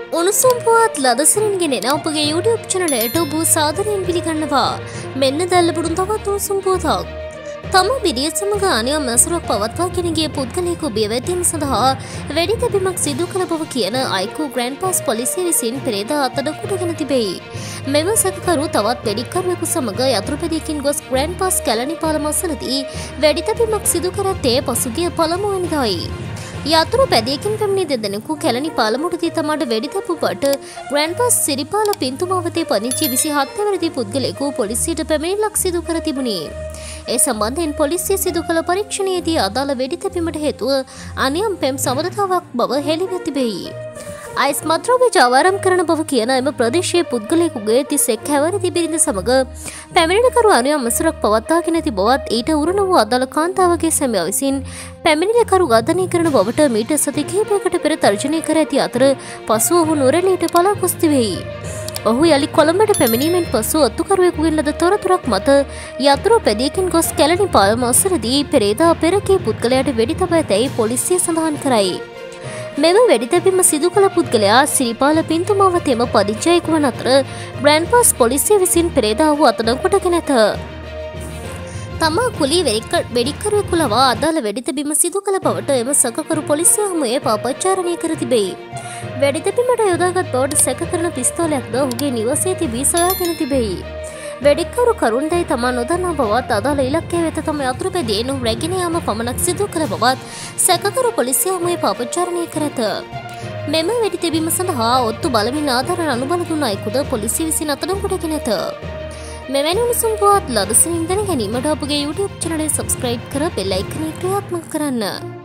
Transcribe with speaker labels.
Speaker 1: උණුසුම් පුවත් ලදසරින්ගෙන එන අපගේ YouTube චැනලයට ඔබ සාදරයෙන් පිළිගන්නවා. මෙන්න දැල්ලපුඩුන් තවත් උණුසුම් පුවතක්. තම විදිය සමග අනියම් මැසුරක් පවත්වාගෙන ගිය පුද්ගලයෙකු බියවැදීම සඳහා වෙඩි තැබීමක් සිදු කළ බව කියන අයිකු ග්‍රෑන්ඩ් පාස් පොලිසිය විසින් පෙරේදා අත්අඩංගුවටගෙන තිබේ. මෙම සැකකරු තවත් වෙඩික්කරුවෙකු සමග යතුරුපැදියකින් ගොස් ග්‍රෑන්ඩ් පාස් කැලණි පාලම අසලදී වෙඩි තැබීමක් සිදු කර ඇත්තේ පසුගිය පළමුවැනිදායි. යතුරු පැදියකින් පැමිණි දෙදෙනෙකු කැලණි පාලමුවටදී තමාට වෙඩි තැබුවට ග්‍රෑන්ඩ් පාස් සිරිපාල පින්තුමාවතේ පදිංචි 27 වැනි පුද්ගලයෙකු පොලිසියට පැමිණිල්ලක් සිදු කර තිබුණි. ඒ සම්බන්ධයෙන් පොලිසිය සිදු කළ පරීක්ෂණයේදී අදාළ වෙඩි තැබීමට හේතුව අනියම් පෙම් සබඳතාවක් බව හෙළිව තිබෙයි. අයිස් මත්ද්‍රව්‍ය ජාවාරම් කරන බව කියන එම ප්‍රදේශයේ පුද්ගලයෙකුගේ 31 හැවිරිදි බිරිඳ සමග පැමිණිලිකරු අනියම් මැසුරක් පවත්වාගෙන ඇති බවත් ඊට උරුණ වූ අදාළ කාන්තාවගේ සැමියා විසින් පැමිණිලිකරු ඝාතනය කරන බවට මීට සති කිහිපයකට පෙර තර්ජනය කර ඇති අතර පසුව ඔහු නුවරඑළියට පලා ගොස් තිබෙයි. ඔහු යලි කොළඹට පැමිණීමෙන් පසු ඔත්තුකරුවෙකුගෙන් ලද තොරතුරක් මත යතුරු පැදියකින් ගොස් කැලණි පාලම අසලදී පෙරේදා පෙරකී පුද්ගලයාට වෙඩි තබා ඇතැයි පොලිසිය සඳහන් කරයි. මෙම වෙඩි තැබීම සිදු කළ පුද්ගලයා සිරිපාල පින්තුමාවතේම පදිංචියෙකු වන අතර ග්‍රෑන්ඩ් පාස් පොලිසිය විසින් පෙරේදා ඔහු අත්අඩංගුවටගෙන ඇත. තමා කුලී වෙඩික්කරුවෙකු ලවා අදාළ වෙඩි තැබීම සිදු කළ බවට එම සැකකරු පොලිසිය හමුවේ පාපච්චාරණය කර තිබේ. වෙඩි තැබීමට යොදාගත් බවට සැක කරන පිස්තෝලයක්ද ඔහුගේ නිවසේ තිබී සොයාගෙන තිබෙයි. වෙඩික්කරු කරුණදැයි තමා නොදන්නා බවත් අදාළ ඉලක්කය වෙත තම යතුරුපැදියෙන් ඔහු රැගෙන යාම පමණක් සිදු කළ බවත් සැකකරු පොලිසිය හමුවේ පාපච්චාරණය කර ඇත. මෙම වෙඩි තැබීම සඳහා ඔත්තු බලමින් ආධාර අනුබල දුන් අයෙකුද පොලිසිය විසින් අත්අඩංගුවටගෙන ඇත. මෙවැනි උණුසුම් පුවත් ලදසනින් දැන ගැනීමට අපගේ YouTube චැනලය සබ්ස්ක්‍රයිබ් කර බෙල් අයිකනය ක්‍රියාත්මක කරන්න.